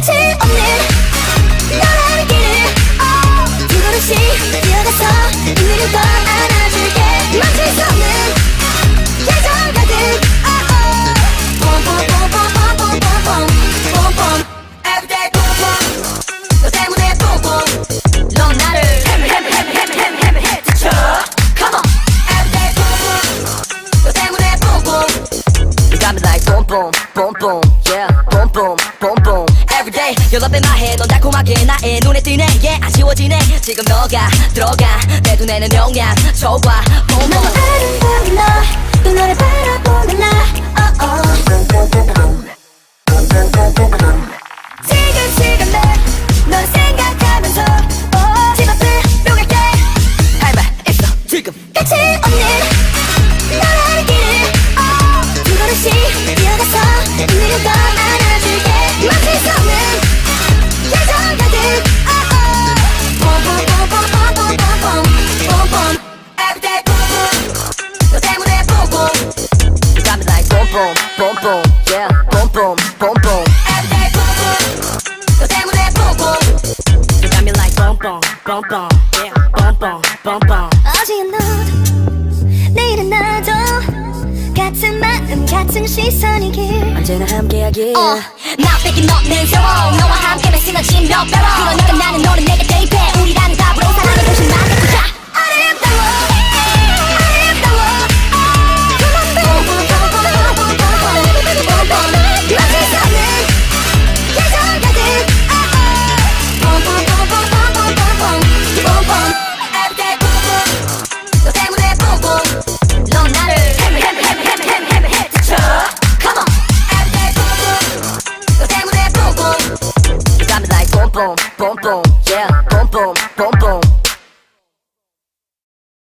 끝이 없는 너라는 길을 두 걸음씩 뛰어가서 있는 걸 안아줄게. 멈출 수 없는 계절 가득 봄봄봄봄봄봄봄봄봄봄 Everyday 봄봄 너 때문에 봄봄 넌 나를 헤매헤매헤매헤매 지쳐 Come on Everyday 봄봄 너 때문에 봄봄 You got me like boom boom boom boom yeah boom boom boom boom Everyday you're up in my head 넌 달콤하게 나의 눈에 띄네 yeah 아쉬워지네 지금 너가 들어가 내 눈에는 영양 좋아 boom boom 너무 아름다운 너또 너를 바라보는 나 지금 시간 널 생각하면서 집 앞으로 갈게 할 말 있어 지금 끝이 없는 너라는 길을 두 걸음씩 뛰어가서 있는 걸 안아줄게. 멈출 수 없는 계절 가득 봄봄봄봄봄봄봄봄봄 Everyday 봄봄 너 때문에 봄봄 You got me like boom boom boom boom yeah boom boom boom boom Everyday 봄봄 너 때문에 봄봄 You got me like boom boom boom boom yeah boom boom boom boom 어제의 너도 내일은 나도 같은 마음 같은 시선이길 언제나 함께하길 나 뺏긴 너는 세워 너와 함께면 시너진 몇 배로 그러니까 나는 너는 내게 대입해 우리라는 답으로 사랑의 도시 만들고